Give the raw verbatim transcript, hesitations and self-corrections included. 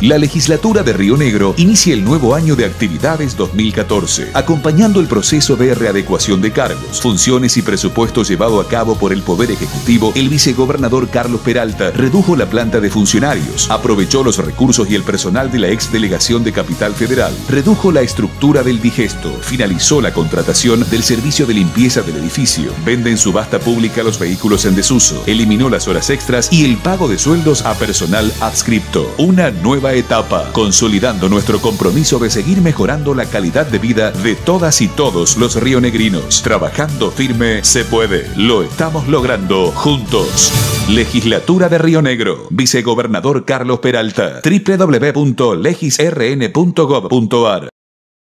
La legislatura de Río Negro inicia el nuevo año de actividades dos mil catorce, acompañando el proceso de readecuación de cargos, funciones y presupuestos llevado a cabo por el Poder Ejecutivo. El vicegobernador Carlos Peralta redujo la planta de funcionarios, aprovechó los recursos y el personal de la ex delegación de Capital Federal, redujo la estructura del digesto, finalizó la contratación del servicio de limpieza del edificio, vende en subasta pública los vehículos en desuso, eliminó las horas extras y el pago de sueldos a personal adscripto. Una nueva etapa, consolidando nuestro compromiso de seguir mejorando la calidad de vida de todas y todos los rionegrinos. Trabajando firme se puede. Lo estamos logrando juntos. Legislatura de Río Negro. Vicegobernador Carlos Peralta. doble u doble u doble u punto legis r n punto gov punto a r